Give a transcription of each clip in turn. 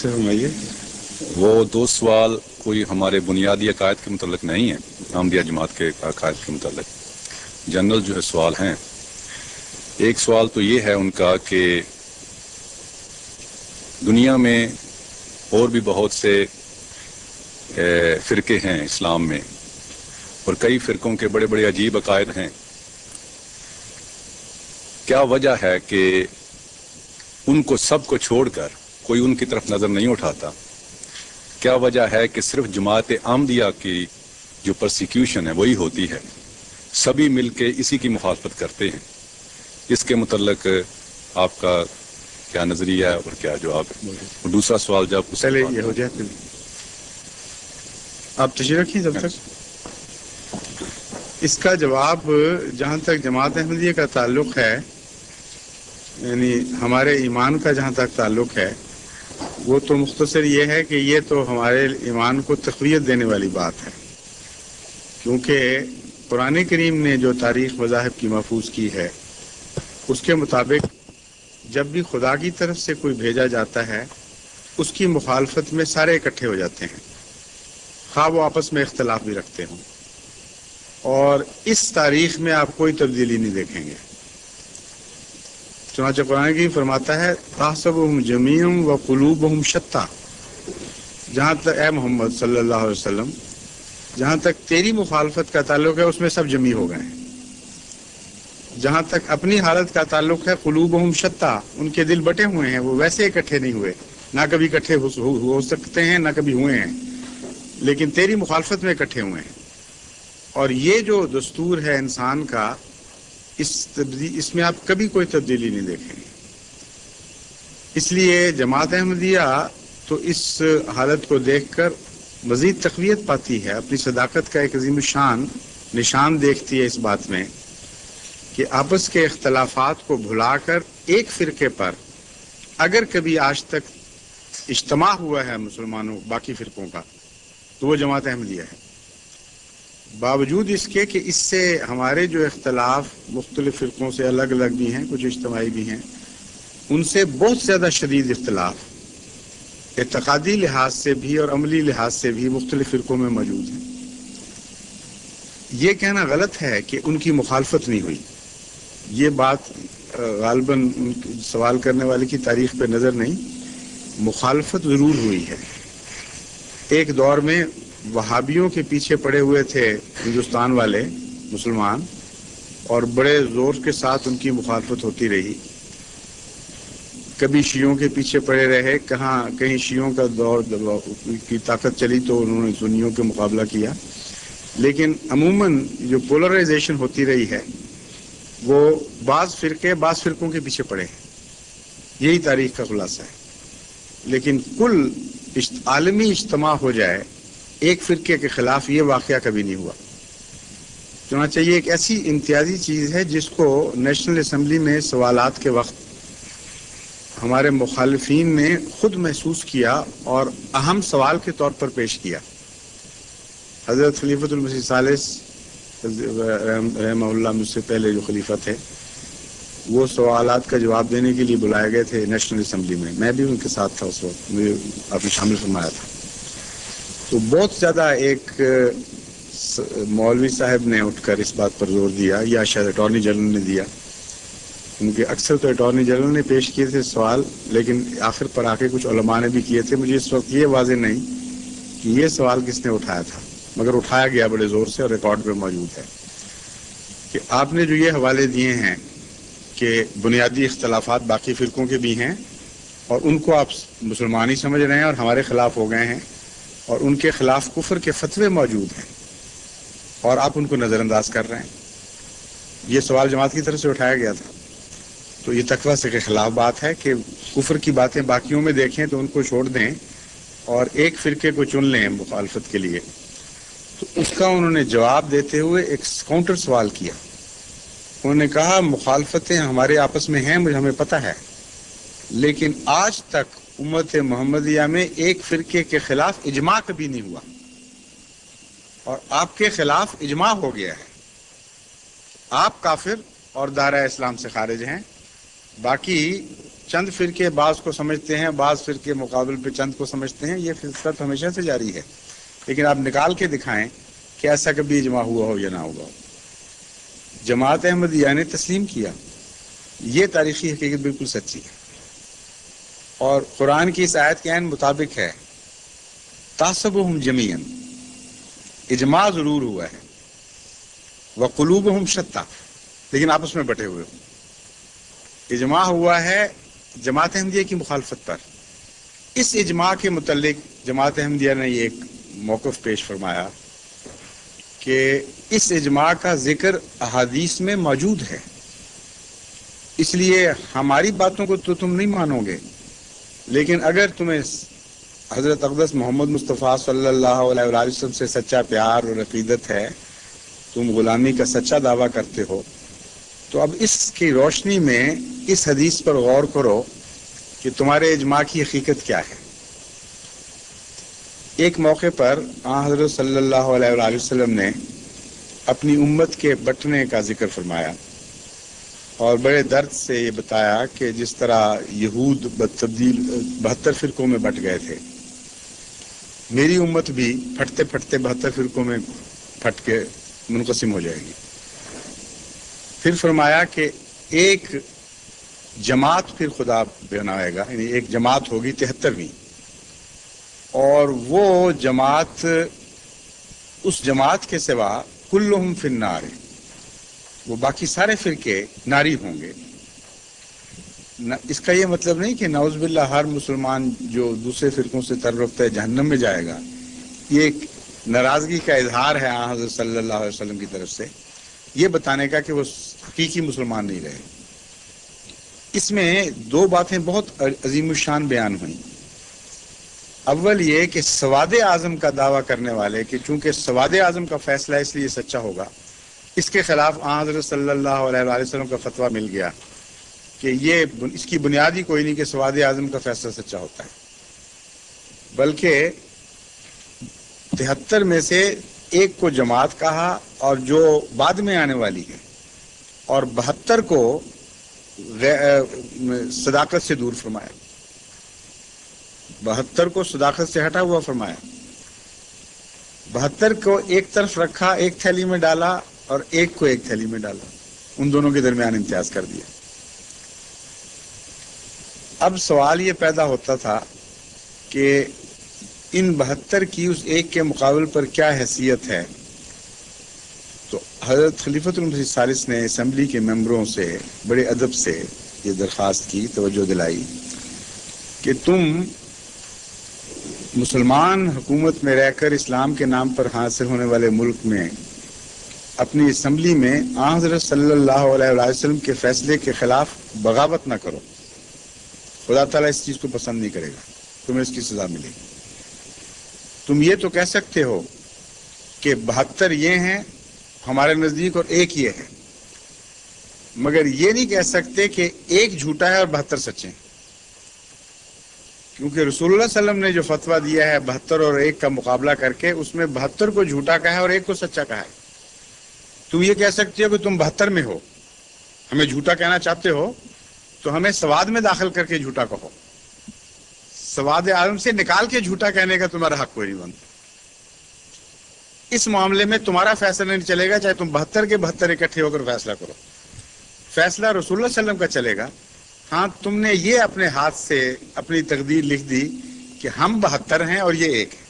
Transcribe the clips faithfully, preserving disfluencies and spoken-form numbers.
سے فرمائیے. وہ دو سوال کوئی ہمارے بنیادی عقائد کے متعلق نہیں ہیں، احمدیہ جماعت کے عقائد کے متعلق، جنرل جو ہے سوال ہیں. ایک سوال تو یہ ہے ان کا کہ دنیا میں اور بھی بہت سے فرقے ہیں اسلام میں، اور کئی فرقوں کے بڑے بڑے عجیب عقائد ہیں. کیا وجہ ہے کہ ان کو سب کو چھوڑ کر کوئی ان کی طرف نظر نہیں اٹھاتا؟ کیا وجہ ہے کہ صرف جماعت احمدیہ کی جو پرسیکیوشن ہے وہی ہوتی ہے، سبھی مل کے اسی کی مخالفت کرتے ہیں؟ اس کے متعلق آپ کا کیا نظریہ ہے اور کیا جواب ہے؟ اور دوسرا سوال جب پہلے یہ ہو جائے پھر آپ تشریح رکھیں جب تک. اس کا جواب جہاں تک جماعت احمدیہ کا تعلق ہے، یعنی ہمارے ایمان کا جہاں تک تعلق ہے، وہ تو مختصر یہ ہے کہ یہ تو ہمارے ایمان کو تقویت دینے والی بات ہے، کیونکہ قرآن کریم نے جو تاریخ مذاہب کی محفوظ کی ہے اس کے مطابق جب بھی خدا کی طرف سے کوئی بھیجا جاتا ہے اس کی مخالفت میں سارے اکٹھے ہو جاتے ہیں، خواہ وہ آپس میں اختلاف بھی رکھتے ہوں. اور اس تاریخ میں آپ کوئی تبدیلی نہیں دیکھیں گے. چنانچہ قرآن کریم فرماتا ہے تحسبهم جميعا وقلوبهم شتى. جہاں تک اے محمد صلی اللہ علیہ وسلم، جہاں تک تیری مخالفت کا تعلق ہے اس میں سب جمع ہو گئے ہیں. جہاں تک اپنی حالت کا تعلق ہے قلوبهم شتى، ان کے دل بٹے ہوئے ہیں، وہ ویسے اکٹھے نہیں ہوئے، نہ کبھی اکٹھے ہو سکتے ہیں نہ کبھی ہوئے ہیں، لیکن تیری مخالفت میں اکٹھے ہوئے ہیں. اور یہ جو دستور ہے انسان کا، اس اس میں آپ کبھی کوئی تبدیلی نہیں دیکھیں گے. اس لیے جماعت احمدیہ تو اس حالت کو دیکھ کر مزید تقویت پاتی ہے، اپنی صداقت کا ایک عظیم الشان نشان دیکھتی ہے اس بات میں کہ آپس کے اختلافات کو بھلا کر ایک فرقے پر اگر کبھی آج تک اجتماع ہوا ہے مسلمانوں باقی فرقوں کا تو وہ جماعت احمدیہ ہے. باوجود اس کے کہ اس سے ہمارے جو اختلاف مختلف فرقوں سے الگ الگ بھی ہیں، کچھ اجتماعی بھی ہیں، ان سے بہت زیادہ شدید اختلاف اعتقادی لحاظ سے بھی اور عملی لحاظ سے بھی مختلف فرقوں میں موجود ہیں. یہ کہنا غلط ہے کہ ان کی مخالفت نہیں ہوئی. یہ بات غالباً سوال کرنے والے کی تاریخ پہ نظر نہیں، مخالفت ضرور ہوئی ہے. ایک دور میں وہابیوں کے پیچھے پڑے ہوئے تھے ہندوستان والے مسلمان، اور بڑے زور کے ساتھ ان کی مخالفت ہوتی رہی. کبھی شیعوں کے پیچھے پڑے رہے، کہاں کہیں شیعوں کا دور کی طاقت چلی تو انہوں نے سنیوں کے مقابلہ کیا. لیکن عموماً جو پولرائزیشن ہوتی رہی ہے وہ بعض فرقے بعض فرقوں کے پیچھے پڑے ہیں. یہی تاریخ کا خلاصہ ہے. لیکن کل عالمی اجتماع ہو جائے ایک فرقے کے خلاف، یہ واقعہ کبھی نہیں ہوا. چنانچہ یہ ایک ایسی امتیازی چیز ہے جس کو نیشنل اسمبلی میں سوالات کے وقت ہمارے مخالفین نے خود محسوس کیا اور اہم سوال کے طور پر پیش کیا. حضرت خلیفۃ المسیح ثالث رحمہ اللہ مجھ سے پہلے جو خلیفہ تھے، وہ سوالات کا جواب دینے کے لیے بلائے گئے تھے نیشنل اسمبلی میں. میں بھی ان کے ساتھ تھا اس وقت، مجھے آپ نے شامل فرمایا تھا. تو بہت زیادہ ایک مولوی صاحب نے اٹھ کر اس بات پر زور دیا، یا شاید اٹارنی جنرل نے دیا، کیونکہ اکثر تو اٹارنی جنرل نے پیش کیے تھے سوال، لیکن آخر پر آ کے کچھ علماء نے بھی کیے تھے. مجھے اس وقت یہ واضح نہیں کہ یہ سوال کس نے اٹھایا تھا، مگر اٹھایا گیا بڑے زور سے اور ریکارڈ پہ موجود ہے کہ آپ نے جو یہ حوالے دیے ہیں کہ بنیادی اختلافات باقی فرقوں کے بھی ہیں اور ان کو آپ مسلمان ہی سمجھ رہے ہیں اور ہمارے خلاف ہو گئے ہیں، اور ان کے خلاف کفر کے فتوے موجود ہیں اور آپ ان کو نظر انداز کر رہے ہیں. یہ سوال جماعت کی طرف سے اٹھایا گیا تھا. تو یہ تقویٰ سے کے خلاف بات ہے کہ کفر کی باتیں باقیوں میں دیکھیں تو ان کو چھوڑ دیں اور ایک فرقے کو چن لیں مخالفت کے لیے. تو اس کا انہوں نے جواب دیتے ہوئے ایک کاؤنٹر سوال کیا. انہوں نے کہا مخالفتیں ہمارے آپس میں ہیں، مجھے ہمیں پتہ ہے، لیکن آج تک امت محمدیہ میں ایک فرقے کے خلاف اجماع کبھی نہیں ہوا، اور آپ کے خلاف اجماع ہو گیا ہے. آپ کافر اور دائرہ اسلام سے خارج ہیں، باقی چند فرقے بعض کو سمجھتے ہیں، بعض فرقے مقابل پہ چند کو سمجھتے ہیں، یہ فطرت ہمیشہ سے جاری ہے، لیکن آپ نکال کے دکھائیں کہ ایسا کبھی اجماع ہوا ہو یا نہ ہوا ہو۔ جماعت احمدیہ نے تسلیم کیا، یہ تاریخی حقیقت بالکل سچی ہے، اور قرآن کی اس آیت کے عین مطابق ہے، تحسبهم جمیعا، اجماع ضرور ہوا ہے، وقلوبهم شتیٰ، لیکن آپس میں بٹے ہوئے ہوں۔ اجماع ہوا ہے جماعت احمدیہ کی مخالفت پر۔ اس اجماع کے متعلق جماعت احمدیہ نے یہ ایک موقف پیش فرمایا کہ اس اجماع کا ذکر احادیث میں موجود ہے، اس لیے ہماری باتوں کو تو تم نہیں مانو گے، لیکن اگر تمہیں حضرت اقدس محمد مصطفیٰ صلی اللہ علیہ وآلہ وسلم سے سچا پیار اور عقیدت ہے، تم غلامی کا سچا دعویٰ کرتے ہو، تو اب اس کی روشنی میں اس حدیث پر غور کرو کہ تمہارے اجماع کی حقیقت کیا ہے۔ ایک موقع پر آن حضرت صلی اللہ علیہ وآلہ وسلم نے اپنی امت کے بٹنے کا ذکر فرمایا اور بڑے درد سے یہ بتایا کہ جس طرح یہود تبدیل بہتر فرقوں میں بٹ گئے تھے، میری امت بھی پھٹتے پھٹتے بہتر فرقوں میں پھٹ کے منقسم ہو جائے گی۔ پھر فرمایا کہ ایک جماعت پھر خدا بنائے گا، یعنی ایک جماعت ہوگی تہترویں، اور وہ جماعت اس جماعت کے سوا کلہم فی النار، وہ باقی سارے فرقے ناری ہوں گے۔ اس کا یہ مطلب نہیں کہ نعوذ باللہ ہر مسلمان جو دوسرے فرقوں سے تعلق رکھتا ہے جہنم میں جائے گا، یہ ایک ناراضگی کا اظہار ہے آن حضرت صلی اللہ علیہ وسلم کی طرف سے، یہ بتانے کا کہ وہ حقیقی مسلمان نہیں رہے۔ اس میں دو باتیں بہت عظیم الشان بیان ہوئیں۔ اول یہ کہ سواد اعظم کا دعویٰ کرنے والے کہ چونکہ سواد اعظم کا فیصلہ اس لیے سچا ہوگا، اس کے خلاف آن حضرت صلی اللہ علیہ وآلہ وسلم کا فتویٰ مل گیا کہ یہ اس کی بنیاد ہی کوئی نہیں کہ سواد اعظم کا فیصلہ سچا ہوتا ہے، بلکہ تہتر میں سے ایک کو جماعت کہا اور جو بعد میں آنے والی ہے، اور بہتر کو صداقت سے دور فرمایا، بہتر کو صداقت سے ہٹا ہوا فرمایا، بہتر کو ایک طرف رکھا، ایک تھیلی میں ڈالا، اور ایک کو ایک تھیلی میں ڈالا، ان دونوں کے درمیان امتیاز کر دیا۔ اب سوال یہ پیدا ہوتا تھا کہ ان بہتر کی اس ایک کے مقابل پر کیا حیثیت ہے، تو حضرت خلیفۃ المسیح الثالث نے اسمبلی کے ممبروں سے بڑے ادب سے یہ درخواست کی، توجہ دلائی کہ تم مسلمان حکومت میں رہ کر اسلام کے نام پر حاصل ہونے والے ملک میں اپنی اسمبلی میں آن حضرت صلی اللہ علیہ وآلہ وسلم کے فیصلے کے خلاف بغاوت نہ کرو، خدا تعالیٰ اس چیز کو پسند نہیں کرے گا، تمہیں اس کی سزا ملے گی۔ تم یہ تو کہہ سکتے ہو کہ بہتر یہ ہیں ہمارے نزدیک اور ایک یہ ہے، مگر یہ نہیں کہہ سکتے کہ ایک جھوٹا ہے اور بہتر سچے ہیں، کیونکہ رسول اللہ صلی اللہ علیہ وسلم نے جو فتویٰ دیا ہے بہتر اور ایک کا مقابلہ کر کے، اس میں بہتر کو جھوٹا کہا ہے اور ایک کو سچا کہا ہے۔ تم یہ کہہ سکتے ہو کہ تم بہتر میں ہو، ہمیں جھوٹا کہنا چاہتے ہو تو ہمیں سواد میں داخل کر کے جھوٹا کہو، سواد عالم سے نکال کے جھوٹا کہنے کا تمہارا حق کوئی نہیں بنتا۔ اس معاملے میں تمہارا فیصلہ نہیں چلے گا، چاہے تم بہتر کے بہتر اکٹھے ہو کر فیصلہ کرو، فیصلہ رسول اللہ صلی اللہ علیہ وسلم کا چلے گا۔ ہاں تم نے یہ اپنے ہاتھ سے اپنی تقدیر لکھ دی کہ ہم بہتر ہیں اور یہ ایک ہے،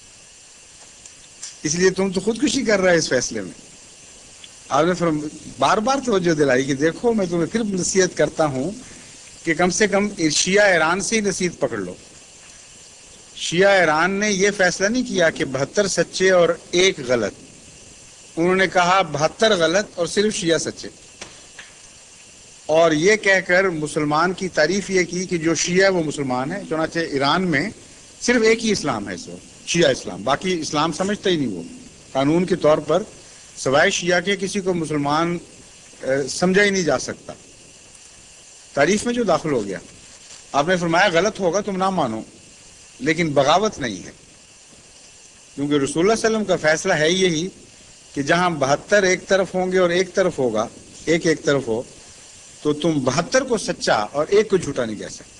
اس لیے تم تو خودکشی کر رہے اس فیصلے میں۔ آپ نے بار بار توجہ دلائی کہ دیکھو میں تمہیں پھر نصیحت کرتا ہوں کہ کم سے کم شیعہ ایران سے ہی نصیحت پکڑ لو۔ شیعہ ایران نے یہ فیصلہ نہیں کیا کہ بہتر سچے اور ایک غلط، انہوں نے کہا بہتر غلط اور صرف شیعہ سچے، اور یہ کہہ کر مسلمان کی تعریف یہ کی کہ جو شیعہ ہے وہ مسلمان ہے۔ چنانچہ ایران میں صرف ایک ہی اسلام ہے، اس وقت شیعہ اسلام، باقی اسلام سمجھتا ہی نہیں، وہ قانون کے طور پر سوائے شیعہ کے کسی کو مسلمان سمجھا ہی نہیں جا سکتا۔ تعریف میں جو داخل ہو گیا، آپ نے فرمایا غلط ہوگا تم نہ مانو، لیکن بغاوت نہیں ہے، کیونکہ رسول اللہ صلی اللہ علیہ وسلم کا فیصلہ ہے یہی کہ جہاں بہتر ایک طرف ہوں گے اور ایک طرف ہوگا، ایک ایک طرف ہو، تو تم بہتر کو سچا اور ایک کو جھوٹا نہیں کہہ سکتے.